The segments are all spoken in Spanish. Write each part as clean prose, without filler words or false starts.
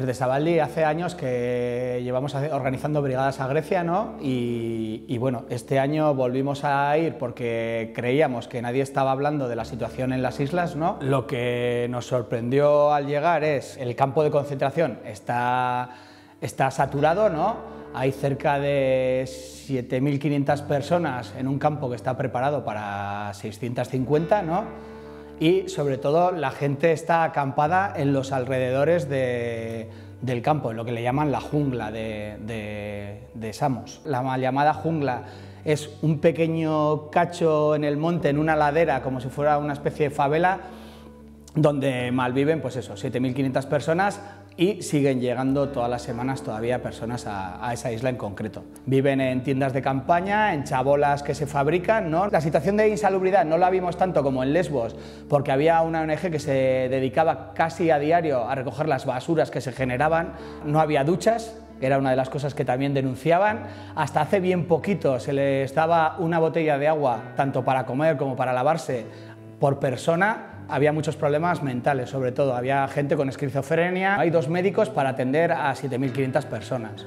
Desde Sabaldi hace años que llevamos organizando brigadas a Grecia, ¿no? Y bueno, este año volvimos a ir porque creíamos que nadie estaba hablando de la situación en las islas, ¿no? Lo que nos sorprendió al llegar es el campo de concentración está saturado, ¿no? Hay cerca de 7.500 personas en un campo que está preparado para 650, ¿no? Y sobre todo la gente está acampada en los alrededores del campo, en lo que le llaman la jungla de Samos. La mal llamada jungla es un pequeño cacho en el monte, en una ladera, como si fuera una especie de favela, donde malviven, pues eso, 7.500 personas, y siguen llegando todas las semanas todavía personas a esa isla en concreto. Viven en tiendas de campaña, en chabolas que se fabrican, ¿no? La situación de insalubridad no la vimos tanto como en Lesbos, porque había una ONG que se dedicaba casi a diario a recoger las basuras que se generaban, no había duchas, que era una de las cosas que también denunciaban. Hasta hace bien poquito se les daba una botella de agua, tanto para comer como para lavarse, por persona. Había muchos problemas mentales, sobre todo. Había gente con esquizofrenia. Hay 2 médicos para atender a 7.500 personas.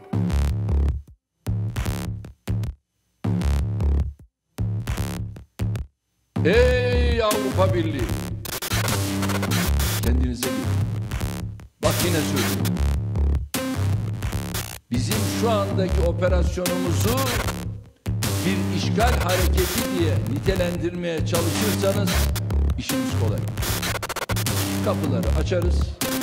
Ey Avrupa Birliği! Kendinize gelin. Bak yine söylüyorum. Bizim şu andaki operasyonumuzu bir işgal hareketi diye nitelendirmeye çalışırsanız İşimiz kolay. Kapıları açarız.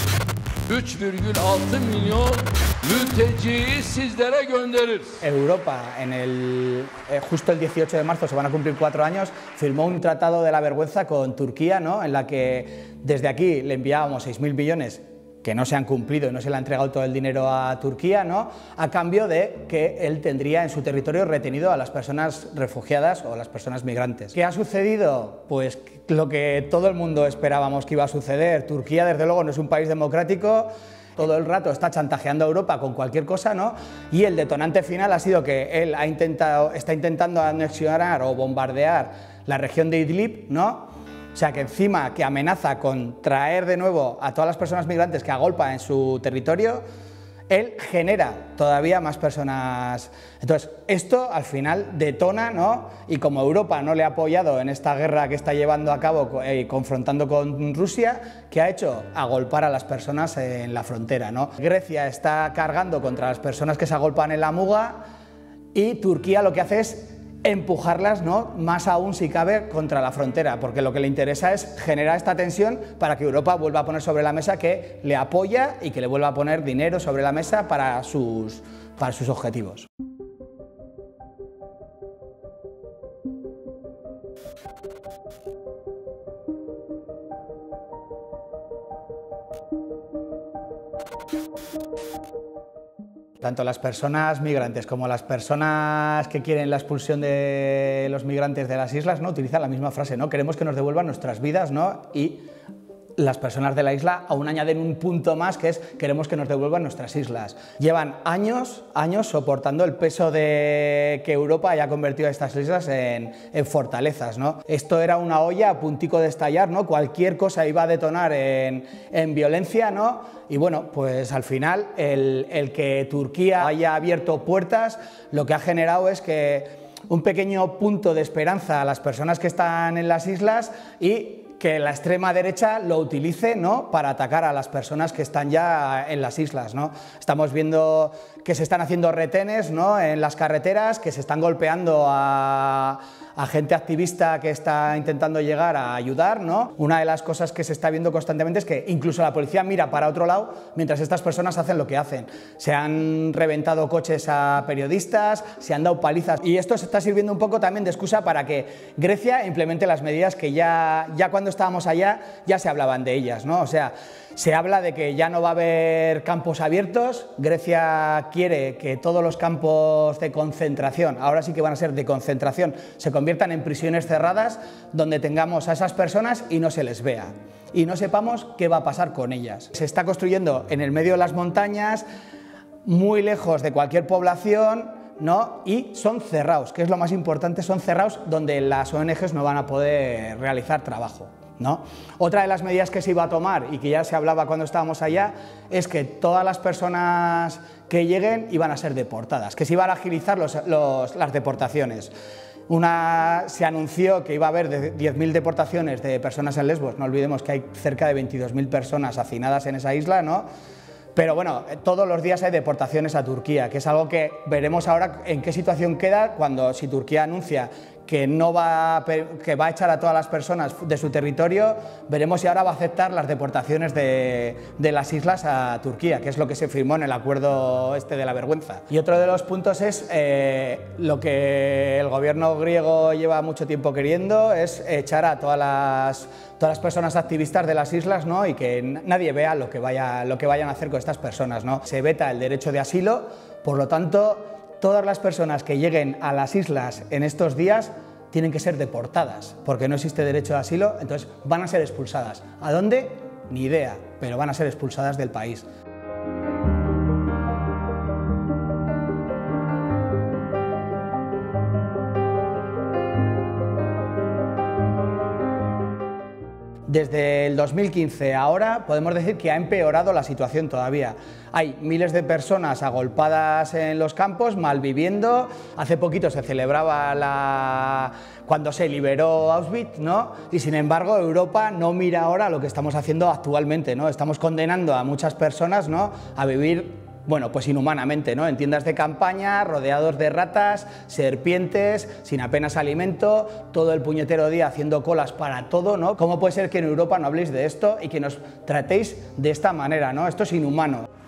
3,6 milyon mülteciyi sizlere göndeririz. Europa, justo el 18 de marzo, se van a cumplir 4 años, firmó un tratado de la vergüenza con Turquía, ¿no? En la que desde aquí le enviábamos 6.000 millones que no se han cumplido y no se le ha entregado todo el dinero a Turquía, ¿no? A cambio de que él tendría en su territorio retenido a las personas refugiadas o a las personas migrantes. ¿Qué ha sucedido? Pues lo que todo el mundo esperábamos que iba a suceder. Turquía, desde luego, no es un país democrático, todo el rato está chantajeando a Europa con cualquier cosa, ¿no? Y el detonante final ha sido que él está intentando anexionar o bombardear la región de Idlib, ¿no? O sea, que encima que amenaza con traer de nuevo a todas las personas migrantes que agolpa en su territorio, él genera todavía más personas. Entonces, esto al final detona, ¿no? Y como Europa no le ha apoyado en esta guerra que está llevando a cabo confrontando con Rusia, ¿qué ha hecho? Agolpar a las personas en la frontera, ¿no? Grecia está cargando contra las personas que se agolpan en la Muga y Turquía lo que hace es empujarlas, ¿no? Más aún si cabe contra la frontera, porque lo que le interesa es generar esta tensión para que Europa vuelva a poner sobre la mesa que le apoya y que le vuelva a poner dinero sobre la mesa para sus objetivos. Tanto las personas migrantes como las personas que quieren la expulsión de los migrantes de las islas, ¿no? Utilizan la misma frase, ¿no? Queremos que nos devuelvan nuestras vidas, ¿no? Y las personas de la isla aún añaden un punto más, que es queremos que nos devuelvan nuestras islas. Llevan años soportando el peso de que Europa haya convertido a estas islas en fortalezas, ¿no? Esto era una olla a puntico de estallar, ¿no? Cualquier cosa iba a detonar en violencia, ¿no? Y bueno, pues al final el que Turquía haya abierto puertas lo que ha generado es que un pequeño punto de esperanza a las personas que están en las islas y que la extrema derecha lo utilice, ¿no? Para atacar a las personas que están ya en las islas, ¿no? Estamos viendo que se están haciendo retenes, ¿no? En las carreteras, que se están golpeando a gente activista que está intentando llegar a ayudar, ¿no? Una de las cosas que se está viendo constantemente es que incluso la policía mira para otro lado mientras estas personas hacen lo que hacen. Se han reventado coches a periodistas, se han dado palizas y esto se está sirviendo un poco también de excusa para que Grecia implemente las medidas que ya cuando estábamos allá ya se hablaban de ellas, ¿no? O sea, se habla de que ya no va a haber campos abiertos. Grecia quiere que todos los campos de concentración, ahora sí que van a ser de concentración, se conviertan en prisiones cerradas donde tengamos a esas personas y no se les vea y no sepamos qué va a pasar con ellas. Se está construyendo en el medio de las montañas, muy lejos de cualquier población, ¿no? Y son cerrados, que es lo más importante, son cerrados donde las ONGs no van a poder realizar trabajo. ¿no? Otra de las medidas que se iba a tomar y que ya se hablaba cuando estábamos allá es que todas las personas que lleguen iban a ser deportadas, que se iban a agilizar las deportaciones. Se anunció que iba a haber 10.000 deportaciones de personas en Lesbos, no olvidemos que hay cerca de 22.000 personas hacinadas en esa isla, ¿no? Pero bueno, todos los días hay deportaciones a Turquía, que es algo que veremos ahora en qué situación queda si Turquía anuncia que va a echar a todas las personas de su territorio, veremos si ahora va a aceptar las deportaciones de las islas a Turquía, que es lo que se firmó en el acuerdo de la vergüenza. Y otro de los puntos es lo que el gobierno griego lleva mucho tiempo queriendo, es echar a todas las personas activistas de las islas, ¿no? Y que nadie vea lo que vayan a hacer con estas personas, ¿no? Se veta el derecho de asilo, por lo tanto, todas las personas que lleguen a las islas en estos días tienen que ser deportadas, porque no existe derecho de asilo, entonces van a ser expulsadas. ¿A dónde? Ni idea, pero van a ser expulsadas del país. Desde el 2015 a ahora podemos decir que ha empeorado la situación todavía. Hay miles de personas agolpadas en los campos, malviviendo. Hace poquito se celebraba cuando se liberó Auschwitz, ¿no? Y sin embargo Europa no mira ahora lo que estamos haciendo actualmente, ¿no? Estamos condenando a muchas personas, ¿no?, a vivir, bueno, pues inhumanamente, ¿no?, en tiendas de campaña, rodeados de ratas, serpientes, sin apenas alimento, todo el puñetero día haciendo colas para todo, ¿no? ¿Cómo puede ser que en Europa no habléis de esto y que nos tratéis de esta manera, ¿no? Esto es inhumano.